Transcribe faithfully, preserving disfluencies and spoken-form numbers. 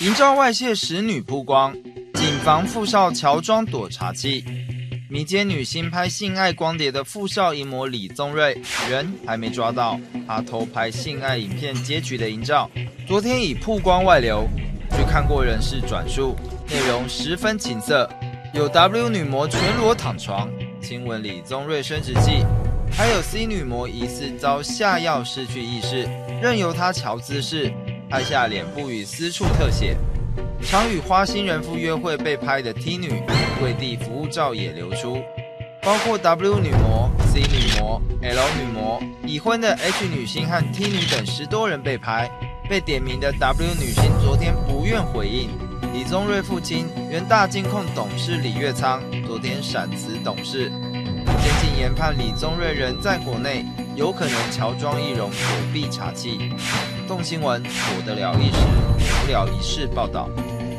营造外泄使女曝光，警方富少乔装躲查器。迷奸女星拍性爱光碟的富少淫魔李宗瑞，人还没抓到，他偷拍性爱影片结局的营造，昨天已曝光外流。据看过人士转述，内容十分情色，有 W 女模全裸躺床，亲吻李宗瑞生殖器，还有 C 女模疑似遭下药失去意识，任由她瞧姿势，拍下脸部与私处特写。常与花心人夫约会被拍的 T 女跪地服务照也流出，包括 W 女模、C 女模、L 女模、已婚的 H 女星和 T 女等十多人被拍。被点名的 W 女星昨天不愿回应。李宗瑞父亲原大金控董事李岳昌昨天闪辞董事。检警研判李宗瑞人在国内，有可能乔装易容躲避查缉。动新闻，躲得了一时，躲不了一世报道。